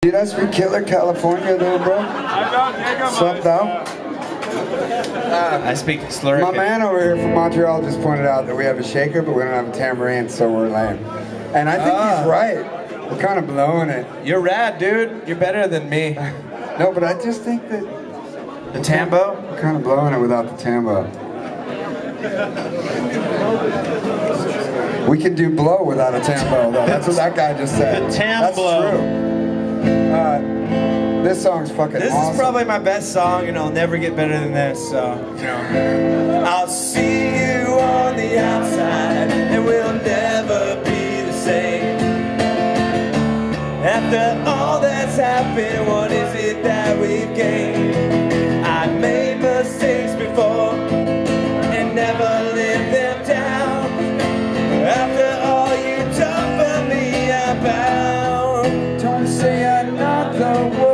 Did I speak Killer California though, bro? Sup, though? I speak slurrican. My man over here from Montreal just pointed out that we have a shaker, but we don't have a tambourine, so we're lame. And I think he's right. We're kind of blowing it. You're rad, dude. You're better than me. No, but I just think that The tambo? we're kind of blowing it without the tambo. We can do blow without a tambo, though. That's what that guy just said. The tam That's blow. true. This song's fucking This awesome. is probably my best song, and I'll never get better than this, so, you know. I'll see you on the outside, and we'll never be the same. After all that's happened, what is it that we've gained? I made mistakes before, and never lived them down. After all you done for me, I'm bound. Don't say another word.